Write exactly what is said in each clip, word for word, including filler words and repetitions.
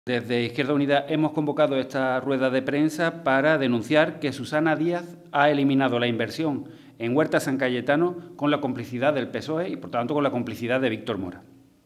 Desde Izquierda Unida hemos convocado esta rueda de prensa para denunciar que Susana Díaz ha eliminado la inversión en Huerta San Cayetano con la complicidad del P S O E y, por tanto, con la complicidad de Víctor Mora.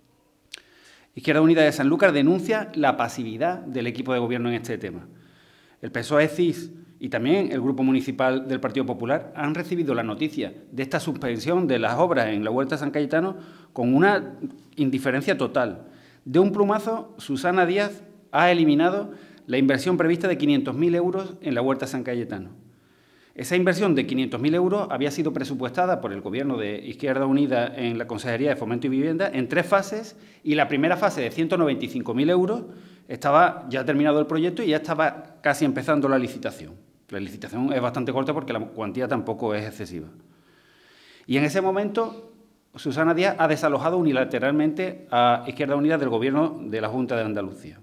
Izquierda Unida de Sanlúcar denuncia la pasividad del equipo de gobierno en este tema. El P S O E, C I S y también el Grupo Municipal del Partido Popular han recibido la noticia de esta suspensión de las obras en la Huerta San Cayetano con una indiferencia total. De un plumazo, Susana Díaz ha eliminado la inversión prevista de quinientos mil euros en la Huerta San Cayetano. Esa inversión de quinientos mil euros había sido presupuestada por el Gobierno de Izquierda Unida en la Consejería de Fomento y Vivienda en tres fases, y la primera fase de ciento noventa y cinco mil euros estaba ya terminado el proyecto y ya estaba casi empezando la licitación. La licitación es bastante corta porque la cuantía tampoco es excesiva. Y en ese momento, Susana Díaz ha desalojado unilateralmente a Izquierda Unida del Gobierno de la Junta de Andalucía.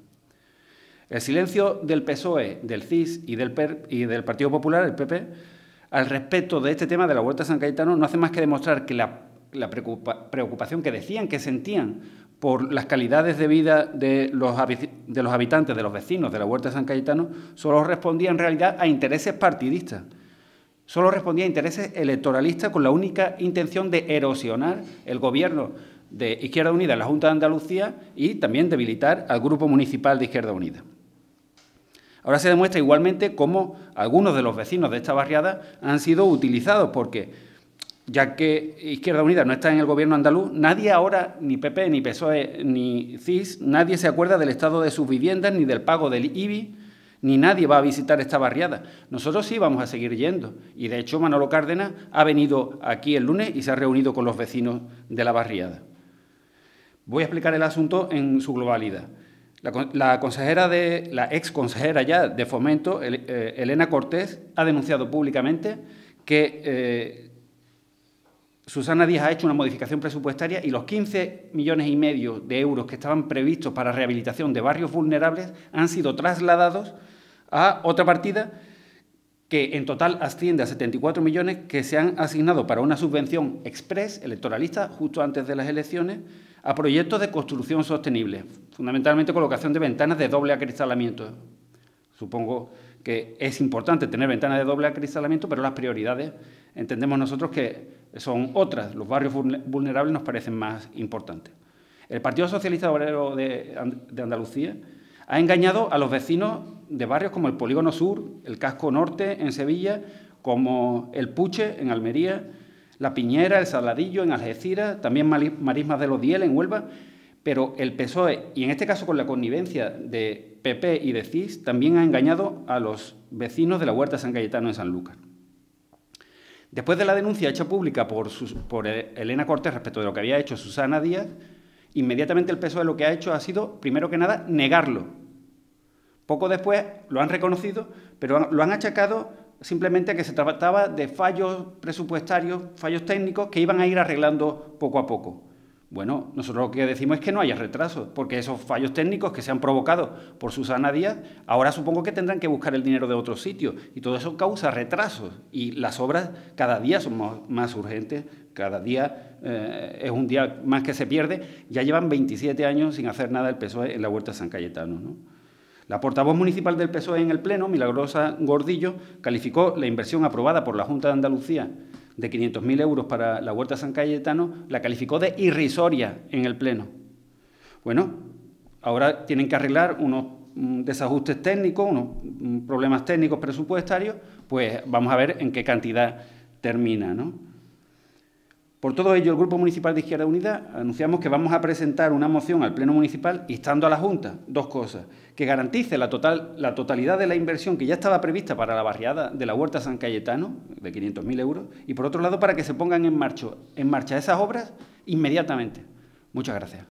El silencio del P S O E, del C I S y del, P E R, y del Partido Popular, el P P, al respecto de este tema de la Huerta San Cayetano no hace más que demostrar que la, la preocupa, preocupación que decían, que sentían por las calidades de vida de los, de los habitantes, de los vecinos de la Huerta San Cayetano, solo respondía en realidad a intereses partidistas. Solo respondía a intereses electoralistas con la única intención de erosionar el Gobierno de Izquierda Unida en la Junta de Andalucía y también debilitar al Grupo Municipal de Izquierda Unida. Ahora se demuestra igualmente cómo algunos de los vecinos de esta barriada han sido utilizados, porque ya que Izquierda Unida no está en el Gobierno andaluz, nadie ahora, ni P P, ni P S O E, ni C I S, nadie se acuerda del estado de sus viviendas, ni del pago del I B I, ni nadie va a visitar esta barriada. Nosotros sí vamos a seguir yendo. Y, de hecho, Manolo Cárdenas ha venido aquí el lunes y se ha reunido con los vecinos de la barriada. Voy a explicar el asunto en su globalidad. La, la consejera de, la ex consejera ya de Fomento, el, eh, Elena Cortés, ha denunciado públicamente que eh, Susana Díaz ha hecho una modificación presupuestaria y los quince millones y medio de euros que estaban previstos para rehabilitación de barrios vulnerables han sido trasladados a otra partida que en total asciende a setenta y cuatro millones que se han asignado para una subvención express electoralista justo antes de las elecciones a proyectos de construcción sostenible, fundamentalmente colocación de ventanas de doble acristalamiento. Supongo que es importante tener ventanas de doble acristalamiento, pero las prioridades entendemos nosotros que son otras. Los barrios vulnerables nos parecen más importantes. El Partido Socialista Obrero de Andalucía ha engañado a los vecinos de barrios como el Polígono Sur, el Casco Norte en Sevilla, como el Puche en Almería, La Piñera, el Saladillo en Algeciras, también Marismas de los Diel en Huelva, pero el P S O E, y en este caso con la connivencia de P P y de C I S, también ha engañado a los vecinos de la Huerta San Cayetano en Sanlúcar. Después de la denuncia hecha pública por, sus, por Elena Cortés respecto de lo que había hecho Susana Díaz, inmediatamente el P S O E lo que ha hecho ha sido, primero que nada, negarlo. Poco después lo han reconocido, pero lo han achacado simplemente a que se trataba de fallos presupuestarios, fallos técnicos que iban a ir arreglando poco a poco. Bueno, nosotros lo que decimos es que no haya retrasos, porque esos fallos técnicos que se han provocado por Susana Díaz, ahora supongo que tendrán que buscar el dinero de otros sitios, y todo eso causa retrasos, y las obras cada día son más urgentes, cada día eh, es un día más que se pierde. Ya llevan veintisiete años sin hacer nada el P S O E en la Huerta San Cayetano, ¿no? La portavoz municipal del P S O E en el Pleno, Milagrosa Gordillo, calificó la inversión aprobada por la Junta de Andalucía de quinientos mil euros para la Huerta San Cayetano, la calificó de irrisoria en el Pleno. Bueno, ahora tienen que arreglar unos desajustes técnicos, unos problemas técnicos presupuestarios, pues vamos a ver en qué cantidad termina, ¿no? Por todo ello, el Grupo Municipal de Izquierda Unida anunciamos que vamos a presentar una moción al Pleno Municipal instando a la Junta dos cosas: que garantice la, total, la totalidad de la inversión que ya estaba prevista para la barriada de la Huerta San Cayetano, de quinientos mil euros, y por otro lado, para que se pongan en marcha, en marcha esas obras inmediatamente. Muchas gracias.